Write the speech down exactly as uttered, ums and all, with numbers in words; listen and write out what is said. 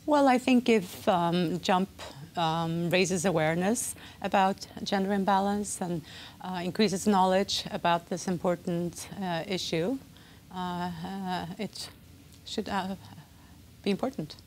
Well, I think if um, JUMP um, raises awareness about gender imbalance and uh, increases knowledge about this important uh, issue, uh, uh, it should uh, be important.